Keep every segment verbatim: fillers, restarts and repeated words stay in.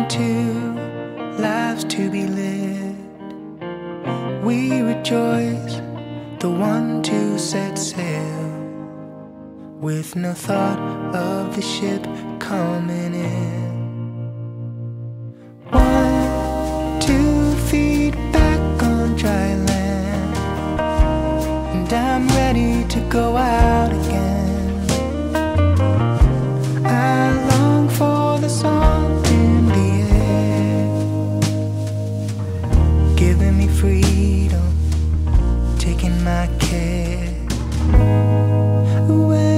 and two lives to be lived. We rejoice, the one to set sail, with no thought of the ship coming in. One, two feet back on dry land, and I'm ready to go out again. I long for the song in the air, giving me freedom, taking my care away.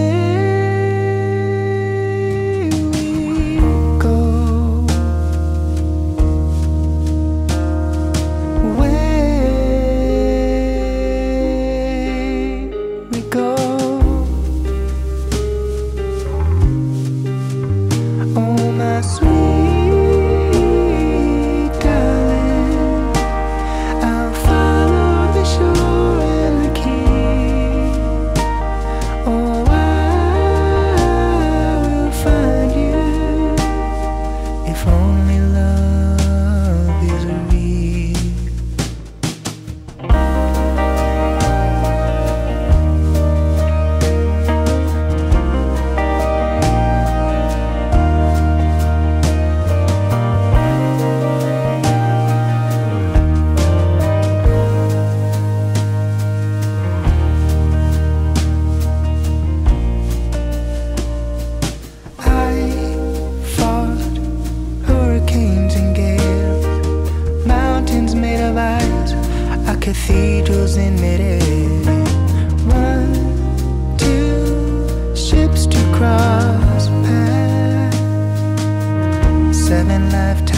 Cathedrals in midair. One, two, ships to cross paths. Seven lifetimes.